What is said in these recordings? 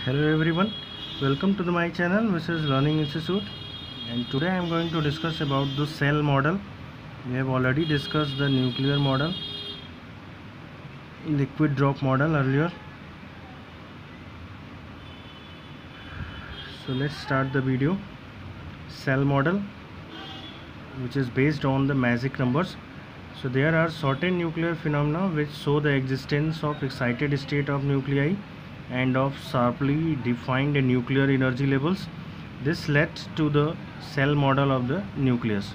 Hello everyone, welcome to my channel which is Learning Institute, and today I am going to discuss about the cell model. We have already discussed the nuclear model, liquid drop model earlier. So let's start the video. Cell model, which is based on the magic numbers. So there are certain nuclear phenomena which show the existence of excited state of nuclei and of sharply defined nuclear energy levels. This led to the cell model of the nucleus.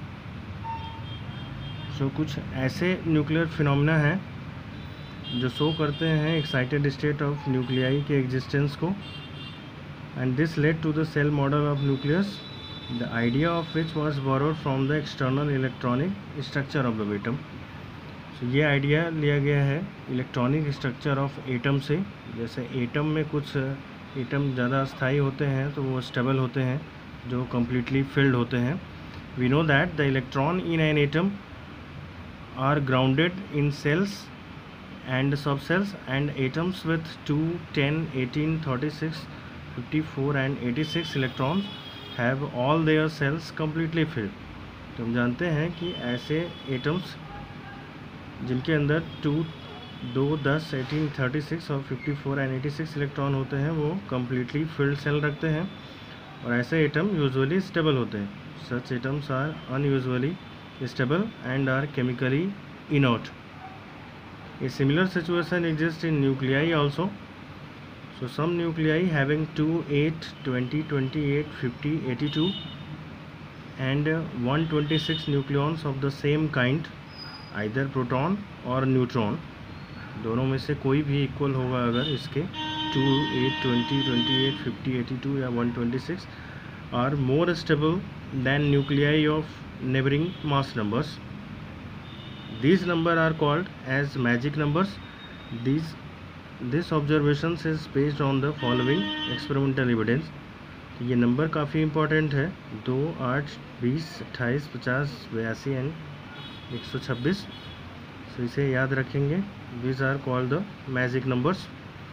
So कुछ ऐसे nuclear phenomena हैं जो show करते हैं excited state of nuclei के existence को, and this led to the shell model of nucleus, the idea of which was borrowed from the external electronic structure of the atom. तो ये idea लिया गया है इलेक्ट्रॉनिक स्ट्रक्चर ऑफ एटम से. जैसे atom में कुछ एटम ज़्यादा स्थायी होते हैं तो वो स्टेबल होते हैं, जो कम्प्लीटली फिल्ड होते हैं. We know that the electron in an atom are grounded in cells and subcells, and atoms with 2, 10, 18, 36, 54 and 86 electrons have all their cells completely filled. तो हम जानते हैं कि ऐसे एटम्स जिनके अंदर 2, 10, 18, 36 और 54 एंड 86 इलेक्ट्रॉन होते हैं वो कम्प्लीटली फिल्ड सेल रखते हैं, और ऐसे एटम यूजुअली स्टेबल होते हैं. Such atoms are unusually stable and are chemically inert. A similar situation exists in nuclei also. So some nuclei having 2, 8, 20, 28, 50, 82 and 126 nucleons of the same kind, either proton or neutron, दोनों में से कोई भी equal होगा अगर इसके 2, 8, 20, 28, 50, 82 या 126, are more stable than nuclei of neighboring mass numbers. These numbers are called as magic numbers. This observations is based on the following experimental evidence. ये नंबर काफ़ी इम्पोर्टेंट है. 2, 8, 20, 28, 50, 82 एंड 126. तो इसे याद रखेंगे. These are called the magic numbers.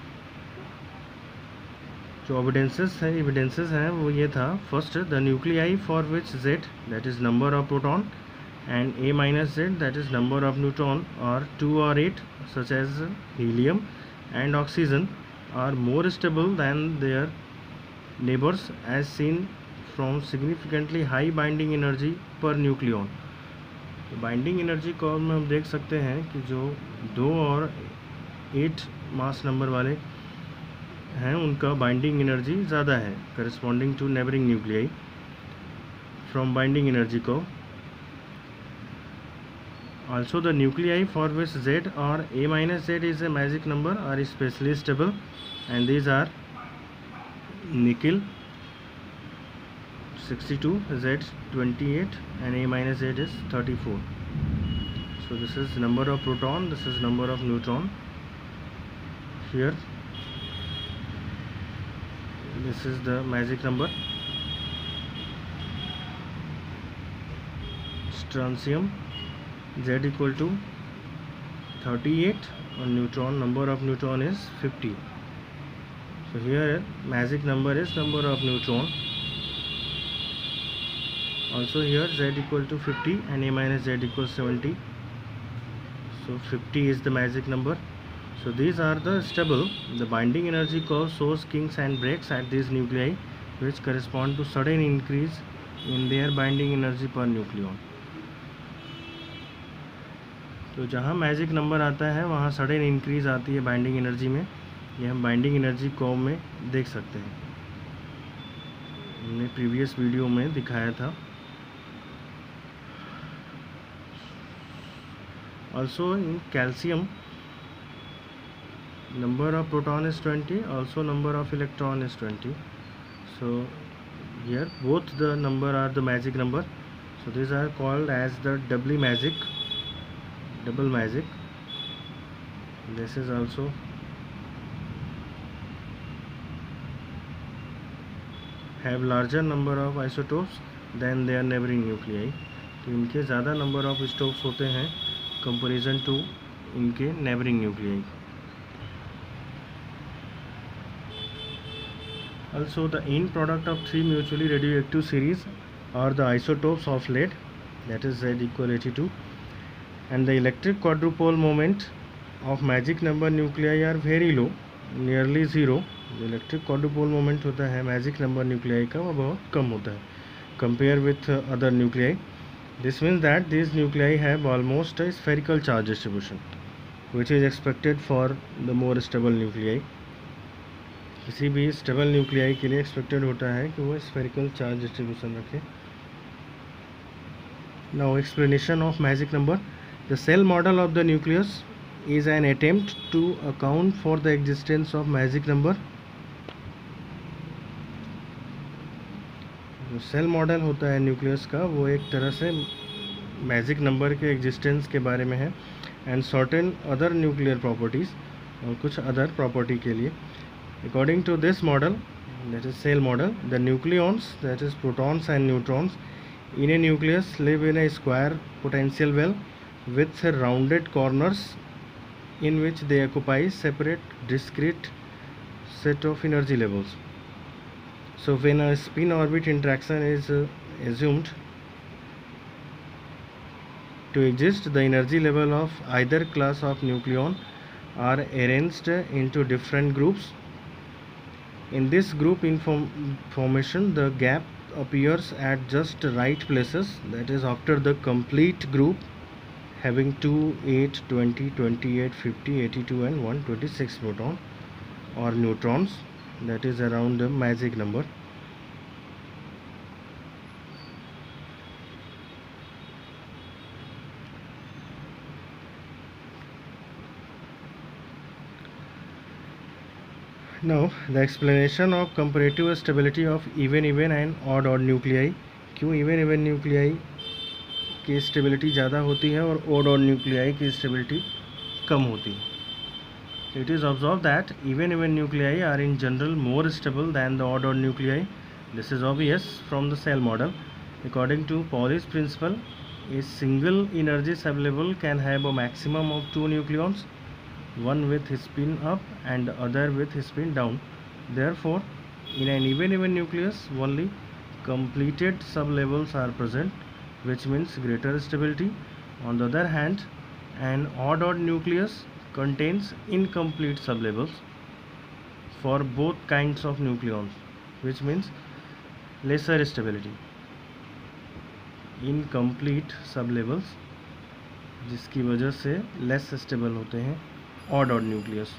जो evidences हैं वो ये था. First, the nuclei for which Z, that is number of proton, and A minus Z, that is number of neutron, और 2 or 8 such as helium and oxygen are more stable than their neighbors as seen from significantly high binding energy per nucleon. तो binding energy curve में हम देख सकते हैं कि जो 2 और 8 मास नंबर वाले हैं उनका बाइंडिंग एनर्जी ज़्यादा है corresponding to neighbouring nuclei from binding energy को. Also the nuclei for which Z or A minus Z is a magic number are especially stable, and these are nickel 62, Z 28 and A minus Z is 34. So this is number of proton, this is number of neutron. Here this is the magic number. Strontium Z equal to 38 and neutron, number of neutron is 50. So here magic number is number of neutron. Also here Z equal to 50 and A minus Z equals 70. So 50 is the magic number. So these are the stable. The binding energy curve shows kinks and breaks at these nuclei, which correspond to sudden increase in their binding energy per nucleon. तो जहाँ magic number आता है वहाँ sudden increase आती है binding energy में. ये हम बाइंडिंग एनर्जी कर्व में देख सकते हैं, हमने प्रीवियस वीडियो में दिखाया था. Also in calcium, number of proton is 20, also number of electron is 20. So here both the number are the magic number. So these are called as the double magic. This is also have larger number of isotopes than their neighboring nuclei. तो इनके ज़्यादा number of isotopes होते हैं comparison to इनके neighbouring nuclei. Also, the end product of three mutually radioactive series are the isotopes of lead, that is Z equal 82, and the electric quadrupole moment of magic number nuclei are very low, nearly zero. जो electric quadrupole moment होता है magic number nuclei का, वो बहुत कम होता है compare with other nuclei. This means that this nuclei have almost a spherical charge distribution which is expected for the more stable nuclei. किसी भी स्टेबल न्यूक्लियाई के लिए एक्सपेक्टेड होता है कि वो स्फेरिकल चार्ज डिस्ट्रीब्यूशन रखे. Now explanation of magic number. The shell model of the nucleus is an attempt to account for the existence of magic number. जो सेल मॉडल होता है न्यूक्लियस का, वो एक तरह से मैजिक नंबर के एग्जिस्टेंस के बारे में है and certain other nuclear properties और कुछ अदर प्रॉपर्टी के लिए. According to this model, that is shell model, the nucleons that is protons and neutrons in a nucleus live in a square potential well with rounded corners in which they occupy separate discrete set of energy levels. So when a spin orbit interaction is assumed to exist, the energy level of either class of nucleon are arranged into different groups. In this group formation, the gap appears at just right places, that is after the complete group having 2, 8, 20, 28, 50, 82 and 126 proton or neutrons, that is around the magic number. Now the explanation of comparative stability of even and odd nuclei. क्यों even nuclei की stability ज़्यादा होती है और odd और nuclei की stability कम होती है. It is observe that even nuclei are in general more stable than the odd or nuclei. This is obvious from the shell model. According to Pauli's principle, a single energy sub level can have a maximum of 2 nucleons, one with spin up and other with spin down. Therefore, in an even nucleus, only completed sublevels are present, which means greater stability. On the other hand, an odd nucleus contains incomplete sublevels for both kinds of nucleons, which means lesser stability. Incomplete sublevels जिसकी वजह से less stable होते हैं odd nucleus.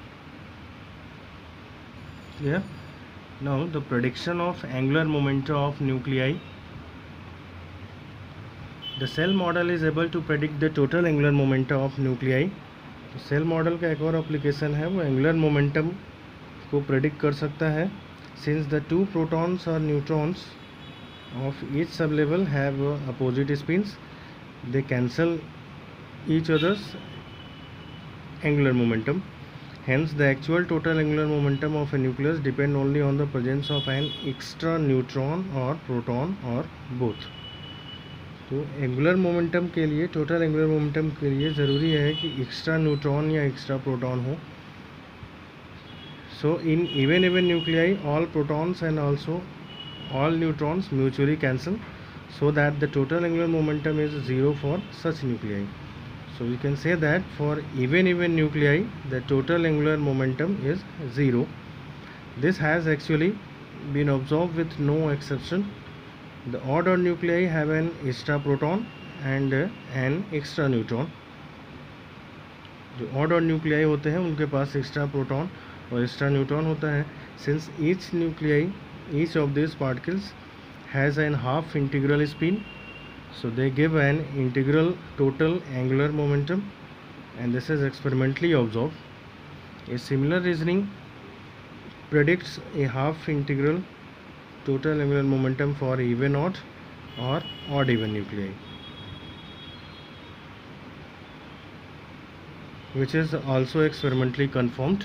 Clear? Now the prediction of angular momentum of nuclei. The cell model is able to predict the total angular momentum of nuclei. तो shell model का एक और application है, वो एंगुलर मोमेंटम को predict कर सकता है. सिंस द 2 प्रोटॉन्स और neutrons of each sub level have opposite spins, they cancel each others angular momentum. Hence, the actual total angular momentum of a nucleus depend only on the presence of an extra neutron or proton or both. तो angular momentum के लिए, total angular momentum के लिए ज़रूरी है कि extra neutron या extra proton हो. So in even nuclei all protons and also all neutrons mutually cancel, so that the total angular momentum is 0 for such nuclei. So we can say that for even nuclei the total angular momentum is 0. This has actually been observed with no exception. The odd nuclei have an extra proton and an extra neutron. जो odd nuclei होते हैं उनके पास extra proton और extra neutron होता है. Since each nuclei, each of these particles has an half integral spin, so they give an integral total angular momentum, and this is experimentally observed. A similar reasoning predicts a half integral total angular momentum for even odd or odd even nuclei, which is also experimentally confirmed.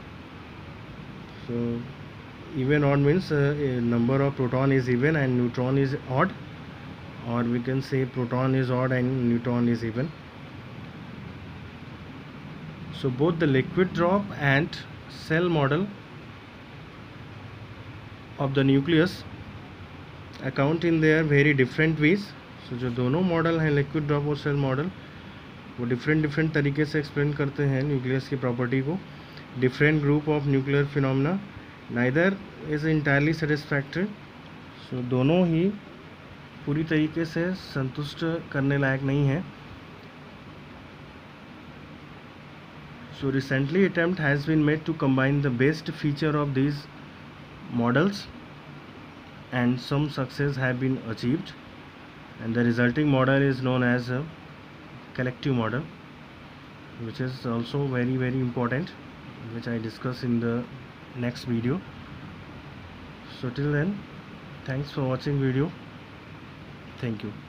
So even odd means a number of proton is even and neutron is odd, or we can say proton is odd and neutron is even. So both the liquid drop and cell model of the nucleus account in their very different ways. So जो दोनों model हैं liquid drop और shell model, वो different तरीके से explain करते हैं nucleus की प्रॉपर्टी को. Different group of nuclear phenomena, neither is entirely satisfactory. So दोनों ही पूरी तरीके से संतुष्ट करने लायक नहीं है. So recently attempt has been made to combine the best feature of these models and some success have been achieved, and the resulting model is known as a collective model, which is also very important, which I discuss in the next video. So till then, thanks for watching video. Thank you.